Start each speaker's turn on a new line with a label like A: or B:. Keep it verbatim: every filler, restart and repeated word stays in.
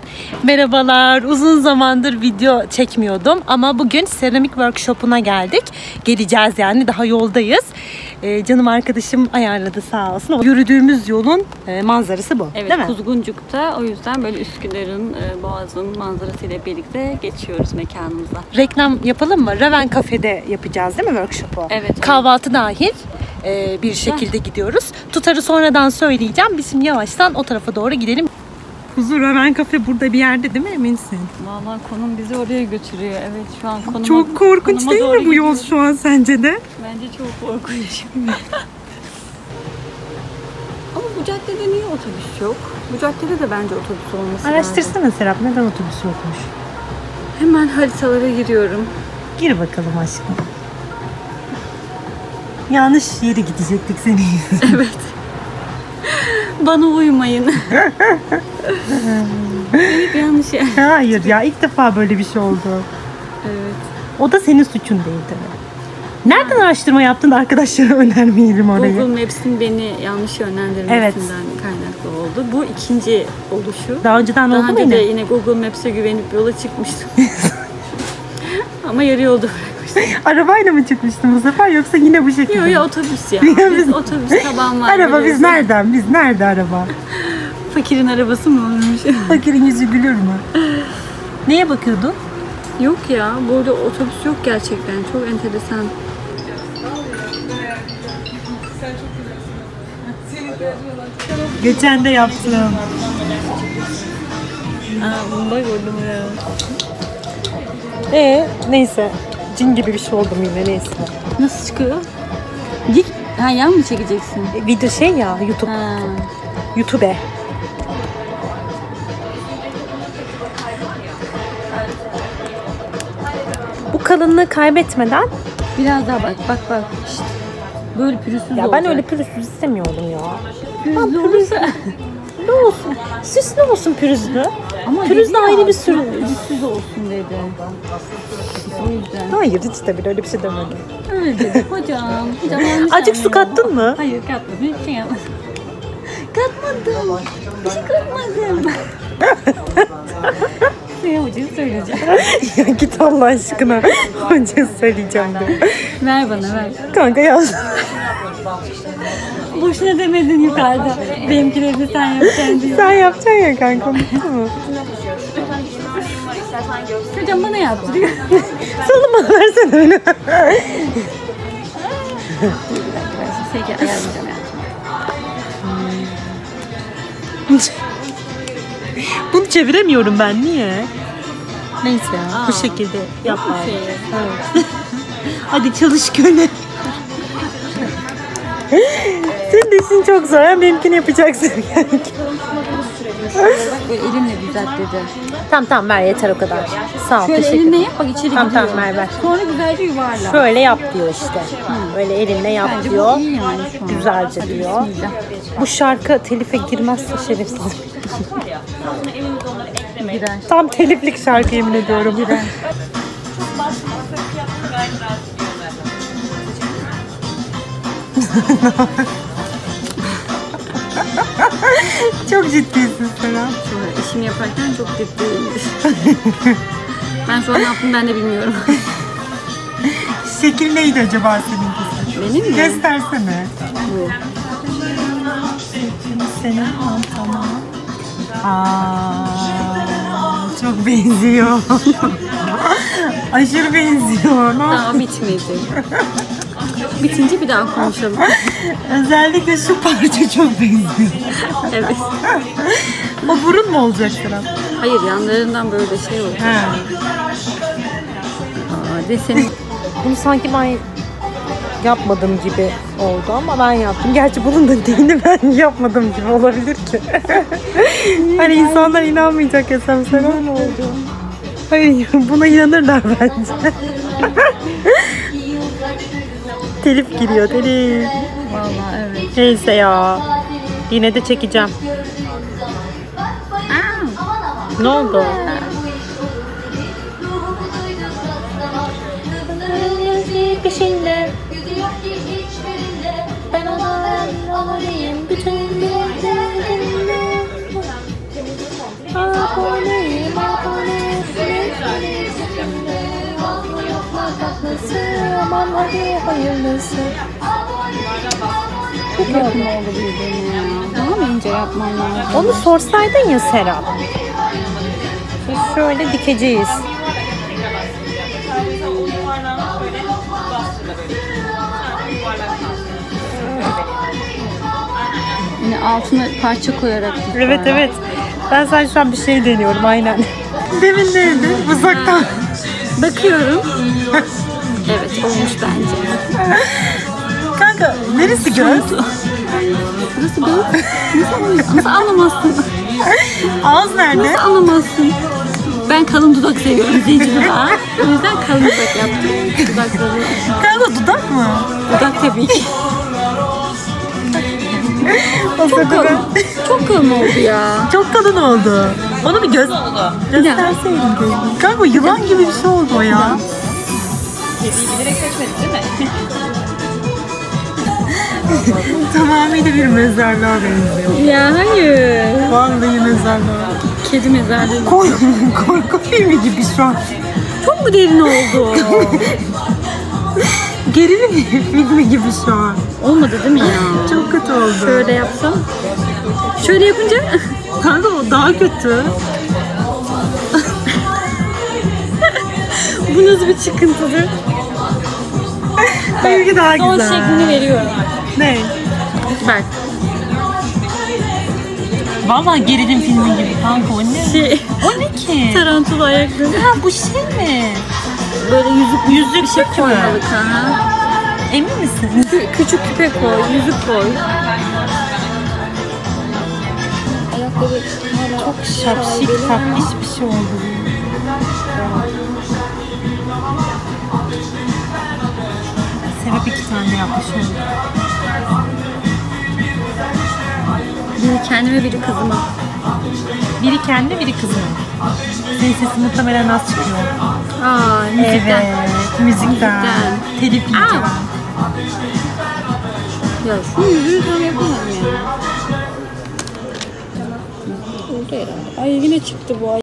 A: Merhabalar. Uzun zamandır video çekmiyordum ama bugün seramik workshop'una geldik. Geleceğiz yani, daha yoldayız. Ee, canım arkadaşım ayarladı sağ olsun. Yürüdüğümüz yolun e, manzarası bu.
B: Evet,
A: değil mi?
B: Kuzguncuk'ta, o yüzden böyle Üsküdar'ın, e, Boğaz'ın manzarasıyla birlikte geçiyoruz mekanımıza.
A: Reklam yapalım mı? Raven Cafe'de yapacağız değil mi workshop'u?
B: Evet.
A: Kahvaltı dahil e, bir şekilde gidiyoruz. Tutarı sonradan söyleyeceğim. Biz şimdi yavaştan o tarafa doğru gidelim. Kuzu, Raven Cafe burada bir yerde değil mi, eminsin?
B: Vallahi konum bizi oraya götürüyor. Evet, şu an konuma,
A: Çok korkunç değil mi bu yol
B: gidiyor.
A: şu an sence de?
B: Bence çok korkunç. Ama bu caddede niye otobüs yok? Bu caddede de bence otobüs olması lazım.
A: Araştırsana Serap, neden otobüs yokmuş?
B: Hemen haritalara giriyorum.
A: Gir bakalım aşkım. Yanlış yere gidecektik senin yüzünden.
B: Evet. Bana uymayın. Evet, yanlış yer.
A: Hayır ya, ilk defa böyle bir şey oldu.
B: Evet.
A: O da senin suçun değil tabii. Nereden araştırma yaptın da arkadaşlara önermeyelim orayı?
B: Google Maps'in beni yanlış yönlendirmesinden
A: Evet.
B: kaynaklı oldu. Bu ikinci oluşu.
A: Daha önceden
B: Daha
A: oldu mu
B: önce
A: yine?
B: de yine Google Maps'e güvenip yola çıkmıştım. Ama yarı yolda bırakmıştım.
A: Arabayla mı çıkmıştın bu sefer, yoksa yine bu şekilde?
B: Yok
A: mi?
B: ya, otobüs ya.
A: Ya
B: Biz
A: biz-
B: otobüs taban var.
A: Araba biz
B: biliyorsun.
A: nereden? Biz nerede araba?
B: Fakirin arabası mı olmuş?
A: Fakirin yüzü gülür mü? Neye bakıyordun?
B: Yok ya, burada otobüs yok gerçekten. Çok enteresan.
A: Geçen de yaptım.
B: Aa, bomba gördüm ya.
A: Ee, neyse. Cin gibi bir şey oldum yine, neyse.
B: Nasıl çıkıyor? Dik. Ha, yan mı çekeceksin?
A: E, video şey ya, YouTube.
B: Ha.
A: YouTube. Bu kalınlığı kaybetmeden.
B: Biraz daha bak, bak bak. İşte. Böyle pürüzsüz
A: Ya
B: olacak.
A: ben öyle pürüzsüz istemiyorum ya.
B: pürüzlü olursa.
A: Ne olsun? Süslü olsun pürüzlü.
B: Ama
A: Pürüz
B: dedi
A: de
B: ya,
A: ayrı bir sürü.
B: pürüzsüz olsun dedi. O yüzden.
A: Hayır, hiç de bile öyle bir şey demedim.
B: Öyle dedi. Hocam. Hocam yanlış
A: Azıcık su
B: anlıyor.
A: kattın mı?
B: Hayır, katmadım. Hiçbir şey yapmadım. Katmadım. Bir şey katmadım. Şey, hocaya söyleyeceğim.
A: Ya git Allah aşkına. Önce söyleyeceğim de.
B: Ver bana, ver.
A: Kanka yaz.
B: Boşuna demedin yukarıda. Benimkileri sen yapacaksın diye.
A: Sen yapacaksın ya kanka, mutlu mu?
B: Hocam bana yaptırıyor.
A: Sana bana versene öyle.
B: Peki, ayarlayacağım ya.
A: Bunu çeviremiyorum ben, niye? Neyse ya,
B: Aa,
A: bu şekilde yap
B: bu
A: bari.
B: şey.
A: Evet. Hadi çalış köle. Senin de işin çok zor, hem benimkini yapacaksın yani.
B: Bak, böyle elimle düzelt dedi.
A: Tamam tamam, ver yeter o kadar. Sağ ol,
B: Şöyle
A: teşekkür
B: elinle
A: ederim.
B: yap, bak içeri
A: Tamam,
B: gidiyor.
A: tamam, ver, ver.
B: Sonra güzelce yuvarla.
A: Şöyle yap diyor işte. Böyle elinle yap
B: Bence
A: diyor.
B: bu iyi yani şu an.
A: Güzelce
B: Hadi
A: diyor.
B: bismillah.
A: Bu şarkı telife girmezse şerefsiz.
B: Girer.
A: Tam teliflik şarkı, yemin ediyorum.
B: Girer.
A: Çok ciddisin Serap.
B: Şöyle işimi yaparken çok ciddiyimdir. Ben şu an ne yaptım ben de bilmiyorum.
A: Şekil neydi acaba seninkisi?
B: Benim mi?
A: Göstersene.
B: Bu.
A: Senin pantolon. Aa, çok benziyor. Aşırı benziyor. Ne
B: Daha bitmedi. Bitince bir daha konuşalım.
A: Özellikle şu parça çok benziyor.
B: Evet.
A: O burun mu olacak Serap?
B: Hayır, yanlarından böyle şey oldu.
A: He.
B: Aa, deseni.
A: Bunu sanki ben yapmadım gibi oldu ama ben yaptım. Gerçi bunun da değini ben yapmadım gibi olabilir ki. Hani insanlar inanmayacak ya sen Serap.
B: Ne oldu?
A: Hayır, buna inanırlar bence. Telif giriyor, telif.
B: Vallahi evet.
A: Neyse ya. Yine de çekeceğim.
B: Aa,
A: Ne oldu? Peşinde. Ben olayım bütün bir Aman hadi hayırlısı.
B: Çok yakın oldu birbirine ya. Daha mı ince yapmam lazım?
A: Onu sorsaydın ya Serap. Şöyle dikeceğiz.
B: Yine altına parça koyarak.
A: Evet evet. Ben sadece şu an bir şey deniyorum aynen. Demin neydi? Uzaktan.
B: Bakıyorum. Evet olmuş bence.
A: Kanka neresi göz?
B: Burası göz. Nasıl, nasıl anlamazsın?
A: Ağız nerede?
B: Nasıl anlamazsın? Ben kalın dudak seviyorum. Zenci dudağı. O yüzden kalın dudak yaptım. Dudakları.
A: Kanka dudak mı?
B: Dudak tabii ki.
A: O
B: Çok kalın. Çok kalın oldu ya.
A: Çok kalın oldu. Onu bir göz gösterseydin. Kanka yılan gibi bir şey oldu o ya.
B: Bilerek seçmedin değil mi?
A: Tamamıyla bir mezarlığa benziyor.
B: Ya hayır.
A: Vallahi mezarlığa.
B: Kedi mezarlığı.
A: Korku, korku filmi gibi şu an.
B: Çok mu derin oldu?
A: Gerilim filmi gibi şu an.
B: Olmadı değil mi ya?
A: Çok kötü oldu.
B: Şöyle yapsam. Şöyle yapınca.
A: Kanka o daha kötü.
B: Bu nasıl bir çıkıntıdır?
A: Benimki daha
B: Son
A: güzel.
B: şeklini veriyorum.
A: Ne?
B: Bak.
A: Vallahi gerilim filmi gibi kanka o ne?
B: Şey,
A: O ne ki?
B: tarantula ayakları.
A: Ha bu şey mi?
B: Böyle yüzük
A: Yüzük
B: bir şey
A: mü?
B: koymalık ha.
A: Emin misin?
B: Kü- Küçük küpe koy, yüzük koy. Ayakları hala
A: Çok şapşik tatlış bir şey oldu. Serap iki tane yapmış oldu.
B: Biri kendime biri kızıma.
A: Biri kendi biri kızına. Senin sesin muhtemelen az çıkıyor.
B: Aa, müzikten.
A: Evet, müzikten.
B: Müzikten.
A: Telif yiyeceğim.
B: Ya şu yüzüğü tam yapamadım ya. Oldu herhalde. Ay yine çıktı bu ay.